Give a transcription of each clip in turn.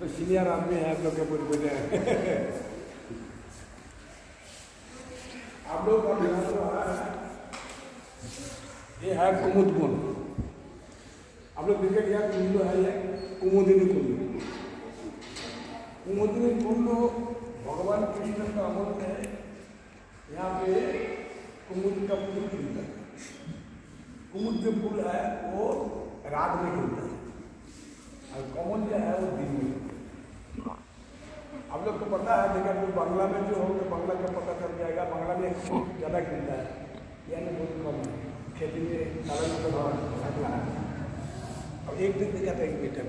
तो सीनियर आदमी है आप लोग के पूरे बोले आप लोग और ये है कुमुद कुंड। आप लोग देखे क्या कुंड है ये कुमुदिनी कुंड। कुमुदिनी कुंड भगवान कृष्ण का अमल है। यहाँ पे कुमुद का फूल खिलता है। कुमुद जो फूल है वो रात में खिलता है और कमल जो है वो दिन में। आप लोग को पता है लेकिन वो बांग्ला में जो हो तो बांग्ला का पता चल जाएगा। बांग्ला में ज़्यादा खिलता है यानी बहुत कम है। खेती में सकला है। अब एक दिन देखा था एक बेटा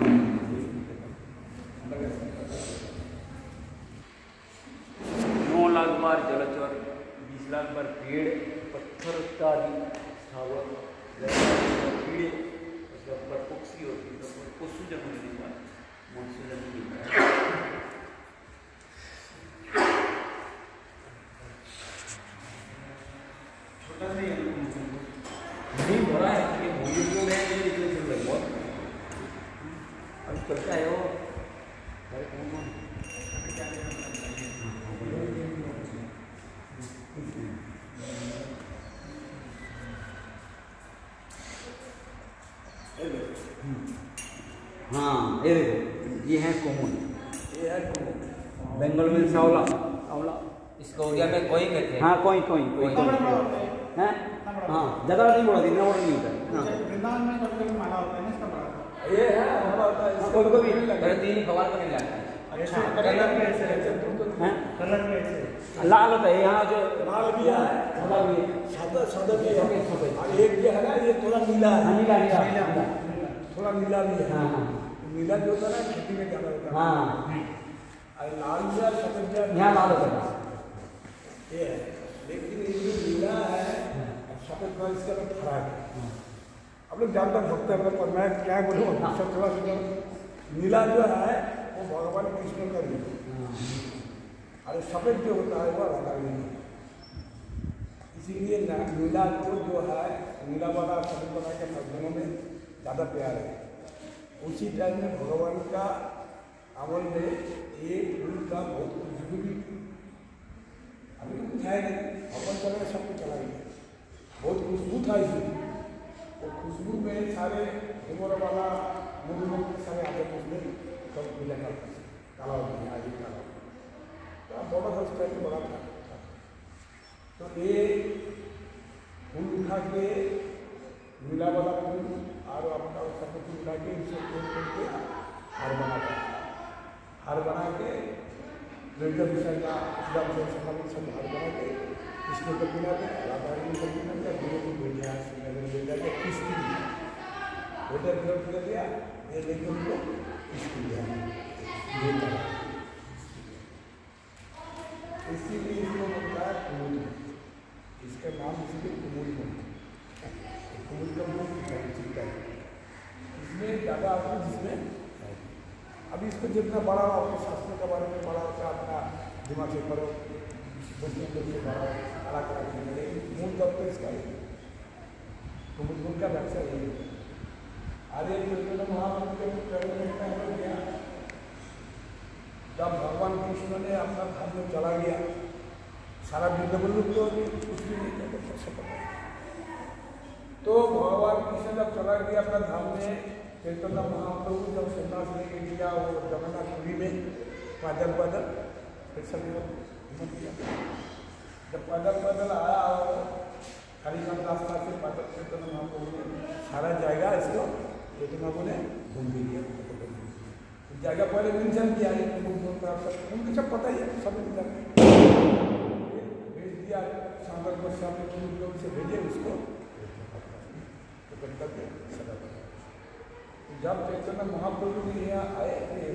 9 लाख बार जलचर, 20 लाख बार पेड़, पत्थर इत्यादि स्थावर, कीड़े, उसके बाद पक्षी होती है, पशु जब होने के बाद मनुष्य जब मिलता है। छोटा सा नहीं बड़ा है कि भूमि को मैं नहीं निकले चल रही बहुत अब चलता है वो हाँ ये देखो ये है कोमल, ये है कुमुद। बंगाल में सावला सावला इसको उड़िया में कोई कहते हैं। हाँ कोई कोई कोई हैं हाँ ज़्यादा नहीं बोला इतना बड़ा नहीं होता है। वृंदावन में कभी माला होता है ना इसका बड़ा ये है हमारा होता है कभी कभी तीन भगवान को नहीं लगता है। अच्छा कलर कैसे है कलर कैसे लाल होता है यहाँ जो लाल भी है सादा भी है सादा सादा भी है और एक जो है ना ये थोड़ा नीला है। नीला नीला थोड़ा नीला भी है। हाँ हाँ नीला जो होता है ना खेती में ज़्यादा होता है। हाँ और लाल भी है सफेद भी है। यहाँ लाल होता है ये है लेकिन ये जो नीला है सफेद का इसका तो फर्क है। आप लोग जानते हैं भक्त है पर मैं क्या बोलूँ सब थोड़ा सुनो। नीला जो है वो भगवान कृष्ण का रूप है और सफेद जो होता है वो राधा रानी है। इसीलिए नीला को जो है नीला वाला सफेद वाला के मध्यमों में ज़्यादा प्यार है। उसी टाइम में भगवान का अमल में एक फूल का बहुत खुशबू भी अभी तो कुछ है नहीं अपन चला सब कुछ चला गया बहुत खुशबू था इसमें। वो खुशबू में सारे उम्र वाला मुर्मू सारे आते उसमें सब मिला करते काला हो गया आज काला तो बड़ा था उस टाइम बड़ा था। तो ये फूल उठा के नीला वाला फूल और अपना सफेद फूल उठा के इसे तोड़ के हार बनाता है। हार बना के लड़का विषय का सब हार बना के कृष्ण को बिना के राधा रानी को बिना के दोनों को बेटा बेटा के किस्ती दिया बेटा विरोध कर दिया ये लेके उनको किस्ती दिया बेटा इसीलिए इसको बोलता है कुमुद। इसका नाम इसलिए कुमुद बोलते हैं। कुमुद का बहुत चिंता है इसमें ज़्यादा आपको जिसमें अभी इसको जितना बड़ा हो आपके शास्त्रों के बारे में बड़ा होता है अपना दिमाग से करो बुद्धियों से बड़ा कला करा मूल तब तो इसका कुमुद का व्यवसाय यही है। आर्य महामंत्र के जब भगवान कृष्ण ने अपना धाम में चला गया सारा वृंदावन तो कुछ भी नहीं था। तो भगवान कृष्ण जब चला गया अपना धाम में चैतन्य महाप्रभु जब सन्यास लेके गया वो जगन्नाथपुरी में पैदल पैदल फिर सब हिम्मत किया। जब पैदल पैदल आया और हरिनाम रास्ता से पैदल चैतन्य महाप्रभु ने सारा जाएगा इसको चैतन्य बाबू ने घूम भी लिया। जगह पहले मेंशन किया उनको सब पता ही है सब भेज दिया सांगर गोस्वामी से भेजे उसको जब चैतन्य महाप्रभु जी यहाँ आए थे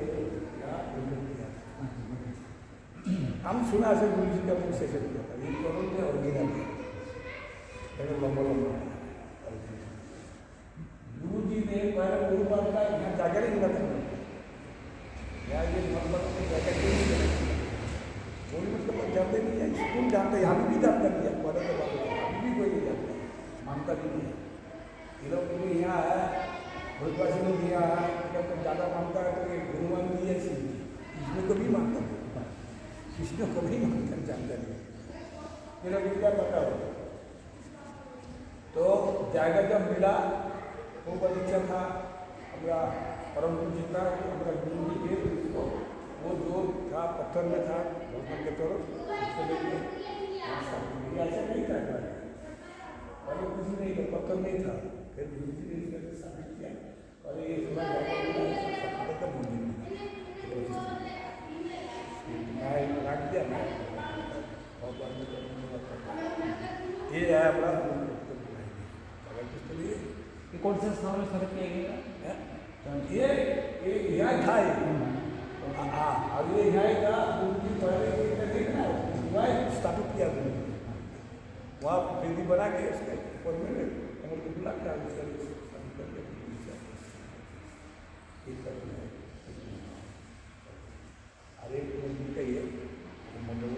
हम सुना से गुरु जी का मुख से किया था ये दोनों ने ओरिजिनल है लंबा लंबा गुरु जी ने पहले गुरुवार का यहाँ जाकर ही मिला था यहाँ ये नंबर में जाकर के कोई मतलब जानते नहीं है स्कूल जानते यहाँ भी जानता नहीं है पहले तो बात अभी भी कोई नहीं जानता मानता भी नहीं है। ये लोग यहाँ है बहुत पैसे दिया है ज़्यादा मानता है तो ये गुरुमान दिया है शिव जी, कृष्ण को भी मानता है, कृष्ण को भी मानता जानता नहीं, मेरा क्या पता हो। तो जायगा जब मिला वो बगीचा था हमारा परम पूज्य था, हमारा गुरु जी के, तो वो जो था पत्थर में था भगवान के तरफ, उसको लेके ऐसा नहीं था, और कुछ नहीं था, पत्थर नहीं था। फिर गुरु जी ने इसका साबित किया और ये थोड़ा का मंदिर मैं रख दिया मैं, ये है अपना ये कौन से स्थान में स्थापित किया गया? ये यहाँ था, हाँ, अब ये यहाँ का गुरु जी पहले वहाँ स्थापित किया गुरु जी, वहाँ वेदी बना के उसके ऊपर में हमको बुला के अरे मंदिर का ये मंदिर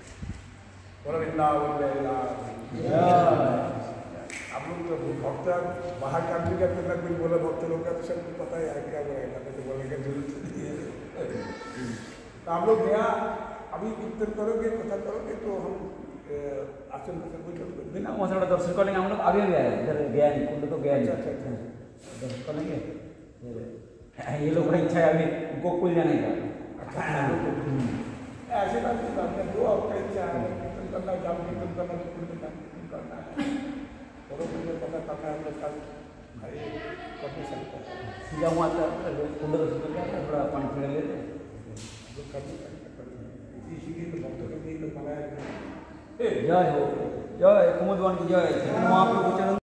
आप लोग तो भक्त बाहर का आदमी का करना, कोई बोला भक्त लोग का तो सबको पता है क्या बोलेगा, तो बोलने का जरूरत नहीं है। तो आप लोग गया अभी कीर्तन करोगे, कथा करोगे तो हम आसन पासन कुछ बिना वहाँ से थोड़ा दर्शन कर लेंगे। हम लोग आगे गया है, इधर गया नहीं, कुंड तो गया नहीं। अच्छा अच्छा दर्शन कर लेंगे। ये लोग का इच्छा है अभी गोकुल जाने का। ऐसे बात की बात है, दो आपका इच्छा है कीर्तन करना, जाम कीर्तन करना, कुंड में कीर्तन करना है, और मुझे पता करना है, हम लोग कल भाई कर नहीं सकते, सीधा वहाँ तक कुंड दर्शन करके थोड़ा पानी पी लेते हैं, कर नहीं सकते। इसीलिए तो भक्तों के लिए तो बनाया जय हो, जय कुमुद वन की जय, महाप्रभु चरण